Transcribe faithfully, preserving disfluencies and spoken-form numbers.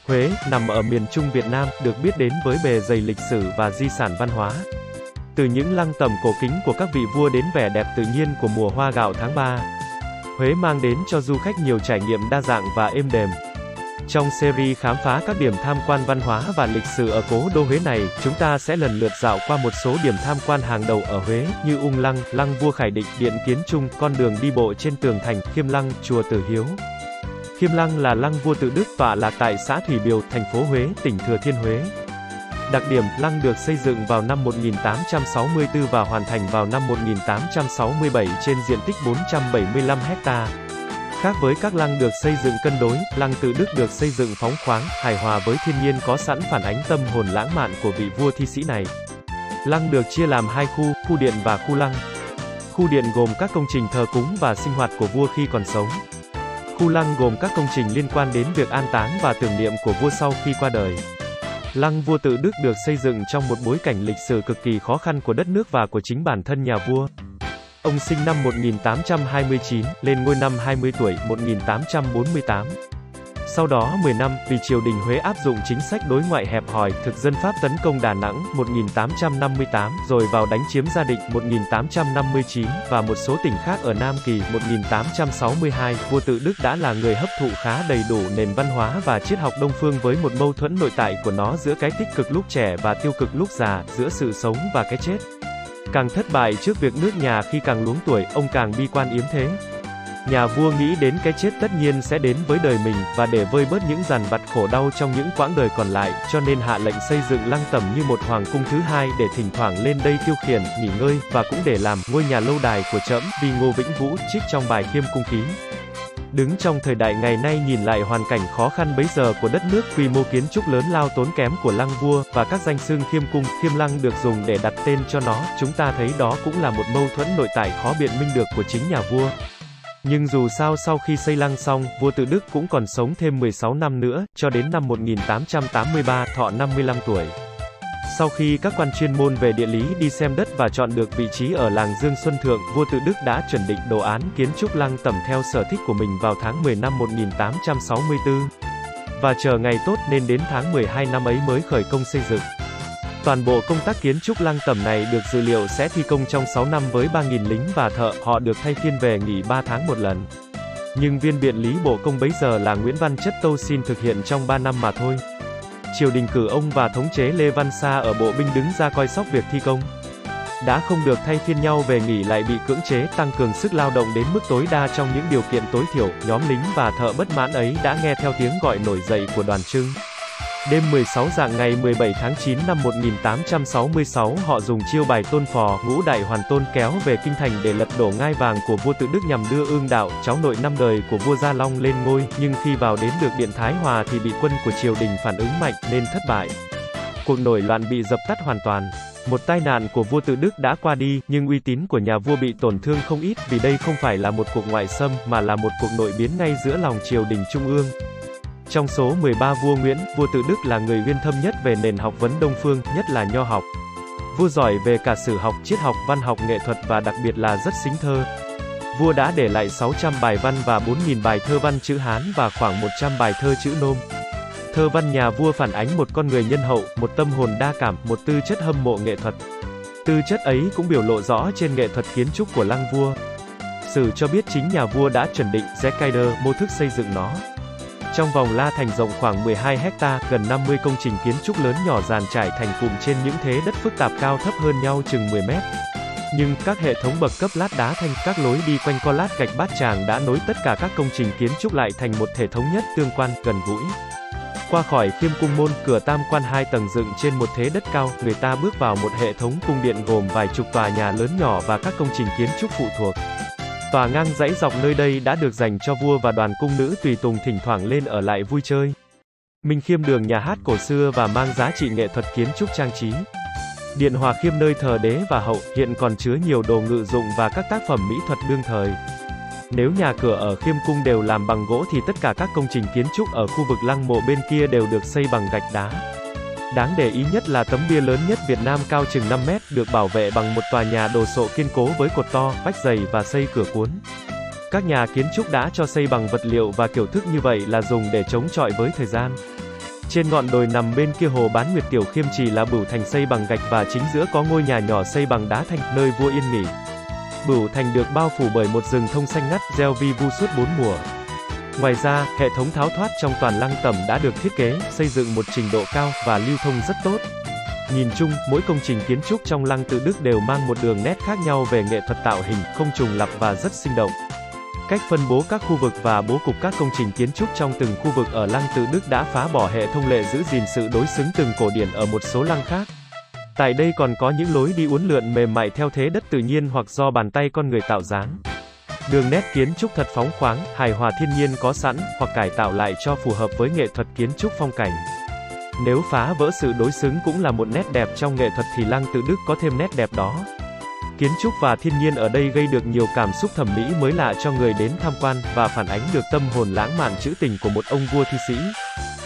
Huế, nằm ở miền Trung Việt Nam, được biết đến với bề dày lịch sử và di sản văn hóa. Từ những lăng tẩm cổ kính của các vị vua đến vẻ đẹp tự nhiên của mùa hoa gạo tháng ba, Huế mang đến cho du khách nhiều trải nghiệm đa dạng và êm đềm. Trong series khám phá các điểm tham quan văn hóa và lịch sử ở cố đô Huế này, chúng ta sẽ lần lượt dạo qua một số điểm tham quan hàng đầu ở Huế, như Ung Lăng, Lăng Vua Khải Định, Điện Kiến Trung, con đường đi bộ trên tường thành, Khiêm Lăng, chùa Từ Hiếu. Khiêm Lăng là lăng vua tự Đức tọa lạc tại xã Thủy Biều, thành phố Huế, tỉnh Thừa Thiên Huế. Đặc điểm, lăng được xây dựng vào năm một nghìn tám trăm sáu mươi tư và hoàn thành vào năm một nghìn tám trăm sáu mươi bảy trên diện tích bốn trăm bảy mươi lăm héc ta. Khác với các lăng được xây dựng cân đối, lăng tự Đức được xây dựng phóng khoáng, hài hòa với thiên nhiên có sẵn phản ánh tâm hồn lãng mạn của vị vua thi sĩ này. Lăng được chia làm hai khu, khu điện và khu lăng. Khu điện gồm các công trình thờ cúng và sinh hoạt của vua khi còn sống. Khu lăng gồm các công trình liên quan đến việc an táng và tưởng niệm của vua sau khi qua đời. Lăng vua tự Đức được xây dựng trong một bối cảnh lịch sử cực kỳ khó khăn của đất nước và của chính bản thân nhà vua. Ông sinh năm một nghìn tám trăm hai mươi chín, lên ngôi năm hai mươi tuổi, một nghìn tám trăm bốn mươi tám. Sau đó mười năm, vì triều đình Huế áp dụng chính sách đối ngoại hẹp hòi, thực dân Pháp tấn công Đà Nẵng, một nghìn tám trăm năm mươi tám, rồi vào đánh chiếm Gia Định, một nghìn tám trăm năm mươi chín, và một số tỉnh khác ở Nam Kỳ, một nghìn tám trăm sáu mươi hai, vua tự Đức đã là người hấp thụ khá đầy đủ nền văn hóa và triết học Đông phương với một mâu thuẫn nội tại của nó giữa cái tích cực lúc trẻ và tiêu cực lúc già, giữa sự sống và cái chết. Càng thất bại trước việc nước nhà khi càng luống tuổi, ông càng bi quan yếm thế. Nhà vua nghĩ đến cái chết tất nhiên sẽ đến với đời mình, và để vơi bớt những dằn vặt khổ đau trong những quãng đời còn lại, cho nên hạ lệnh xây dựng lăng tẩm như một hoàng cung thứ hai để thỉnh thoảng lên đây tiêu khiển, nghỉ ngơi, và cũng để làm ngôi nhà lâu đài của trẫm, vì Ngô Vĩnh Vũ trích trong bài Khiêm Cung Ký. Đứng trong thời đại ngày nay nhìn lại hoàn cảnh khó khăn bấy giờ của đất nước, quy mô kiến trúc lớn lao tốn kém của lăng vua, và các danh xưng Khiêm Cung, Khiêm Lăng được dùng để đặt tên cho nó, chúng ta thấy đó cũng là một mâu thuẫn nội tại khó biện minh được của chính nhà vua. Nhưng dù sao sau khi xây lăng xong, vua tự Đức cũng còn sống thêm mười sáu năm nữa, cho đến năm một nghìn tám trăm tám mươi ba, thọ năm mươi lăm tuổi. Sau khi các quan chuyên môn về địa lý đi xem đất và chọn được vị trí ở làng Dương Xuân Thượng, vua tự Đức đã chuẩn định đồ án kiến trúc lăng tẩm theo sở thích của mình vào tháng mười năm một nghìn tám trăm sáu mươi tư. Và chờ ngày tốt nên đến tháng mười hai năm ấy mới khởi công xây dựng. Toàn bộ công tác kiến trúc lăng tẩm này được dự liệu sẽ thi công trong sáu năm với ba nghìn lính và thợ, họ được thay phiên về nghỉ ba tháng một lần. Nhưng viên biện lý bộ công bấy giờ là Nguyễn Văn Chất Tâu xin thực hiện trong ba năm mà thôi. Triều đình cử ông và thống chế Lê Văn Sa ở bộ binh đứng ra coi sóc việc thi công. Đã không được thay phiên nhau về nghỉ lại bị cưỡng chế tăng cường sức lao động đến mức tối đa trong những điều kiện tối thiểu, nhóm lính và thợ bất mãn ấy đã nghe theo tiếng gọi nổi dậy của đoàn Trưng. Đêm mười sáu rạng ngày mười bảy tháng chín năm một nghìn tám trăm sáu mươi sáu, họ dùng chiêu bài Tôn Phò, Ngũ Đại Hoàn Tôn kéo về kinh thành để lật đổ ngai vàng của vua tự Đức nhằm đưa Ương Đạo, cháu nội năm đời của vua Gia Long lên ngôi, nhưng khi vào đến được điện Thái Hòa thì bị quân của triều đình phản ứng mạnh nên thất bại. Cuộc nổi loạn bị dập tắt hoàn toàn. Một tai nạn của vua tự Đức đã qua đi, nhưng uy tín của nhà vua bị tổn thương không ít, vì đây không phải là một cuộc ngoại xâm mà là một cuộc nội biến ngay giữa lòng triều đình trung ương. Trong số mười ba vua Nguyễn, vua tự Đức là người uyên thâm nhất về nền học vấn Đông phương, nhất là nho học. Vua giỏi về cả sử học, triết học, văn học, nghệ thuật và đặc biệt là rất xính thơ. Vua đã để lại sáu trăm bài văn và bốn nghìn bài thơ văn chữ Hán và khoảng một trăm bài thơ chữ Nôm. Thơ văn nhà vua phản ánh một con người nhân hậu, một tâm hồn đa cảm, một tư chất hâm mộ nghệ thuật. Tư chất ấy cũng biểu lộ rõ trên nghệ thuật kiến trúc của lăng vua. Sử cho biết chính nhà vua đã chuẩn định, Zekaider, mô thức xây dựng nó. Trong vòng la thành rộng khoảng mười hai héc ta, gần năm mươi công trình kiến trúc lớn nhỏ dàn trải thành cụm trên những thế đất phức tạp cao thấp hơn nhau chừng mười mét. Nhưng các hệ thống bậc cấp lát đá thanh, các lối đi quanh co lát gạch bát tràng đã nối tất cả các công trình kiến trúc lại thành một thể thống nhất, tương quan, gần gũi. Qua khỏi Khiêm Cung môn, cửa tam quan hai tầng dựng trên một thế đất cao, người ta bước vào một hệ thống cung điện gồm vài chục tòa nhà lớn nhỏ và các công trình kiến trúc phụ thuộc. Tòa ngang dãy dọc nơi đây đã được dành cho vua và đoàn cung nữ tùy tùng thỉnh thoảng lên ở lại vui chơi. Minh Khiêm đường nhà hát cổ xưa và mang giá trị nghệ thuật kiến trúc trang trí. Điện Hòa Khiêm nơi thờ đế và hậu, hiện còn chứa nhiều đồ ngự dụng và các tác phẩm mỹ thuật đương thời. Nếu nhà cửa ở Khiêm Cung đều làm bằng gỗ thì tất cả các công trình kiến trúc ở khu vực lăng mộ bên kia đều được xây bằng gạch đá. Đáng để ý nhất là tấm bia lớn nhất Việt Nam cao chừng năm mét, được bảo vệ bằng một tòa nhà đồ sộ kiên cố với cột to, vách dày và xây cửa cuốn. Các nhà kiến trúc đã cho xây bằng vật liệu và kiểu thức như vậy là dùng để chống chọi với thời gian. Trên ngọn đồi nằm bên kia hồ Bán Nguyệt Tiểu Khiêm Trì là Bửu Thành xây bằng gạch và chính giữa có ngôi nhà nhỏ xây bằng đá thanh, nơi vua yên nghỉ. Bửu Thành được bao phủ bởi một rừng thông xanh ngắt, gieo vi vu suốt bốn mùa. Ngoài ra, hệ thống tháo thoát trong toàn Lăng Tẩm đã được thiết kế, xây dựng một trình độ cao và lưu thông rất tốt. Nhìn chung, mỗi công trình kiến trúc trong Lăng Tự Đức đều mang một đường nét khác nhau về nghệ thuật tạo hình, không trùng lặp và rất sinh động. Cách phân bố các khu vực và bố cục các công trình kiến trúc trong từng khu vực ở Lăng Tự Đức đã phá bỏ hệ thông lệ giữ gìn sự đối xứng từng cổ điển ở một số lăng khác. Tại đây còn có những lối đi uốn lượn mềm mại theo thế đất tự nhiên hoặc do bàn tay con người tạo dáng. Đường nét kiến trúc thật phóng khoáng, hài hòa thiên nhiên có sẵn, hoặc cải tạo lại cho phù hợp với nghệ thuật kiến trúc phong cảnh. Nếu phá vỡ sự đối xứng cũng là một nét đẹp trong nghệ thuật thì Lăng Tự Đức có thêm nét đẹp đó. Kiến trúc và thiên nhiên ở đây gây được nhiều cảm xúc thẩm mỹ mới lạ cho người đến tham quan, và phản ánh được tâm hồn lãng mạn trữ tình của một ông vua thi sĩ.